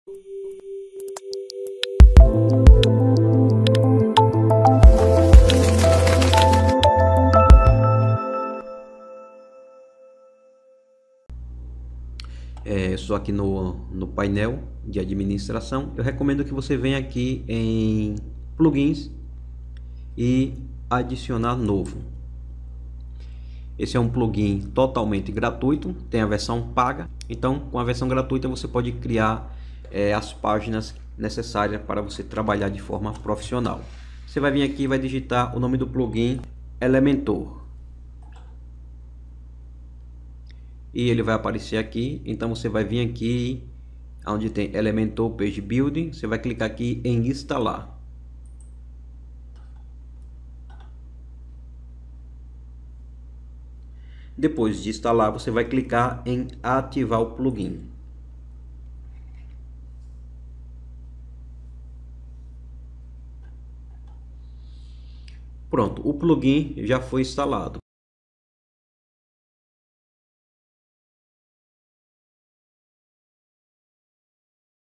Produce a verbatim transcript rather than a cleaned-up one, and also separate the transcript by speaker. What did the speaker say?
Speaker 1: É, estou aqui no, no painel de administração. Eu recomendo que você venha aqui em plugins e adicionar novo. Esse é um plugin totalmente gratuito, tem a versão paga. Então, com a versão gratuita você pode criar é, as páginas necessárias para você trabalhar de forma profissional. Você vai vir aqui e vai digitar o nome do plugin Elementor. E ele vai aparecer aqui. Então você vai vir aqui onde tem Elementor Page Building, você vai clicar aqui em instalar. Depois de instalar, você vai clicar em ativar o plugin. Pronto, o plugin já foi instalado.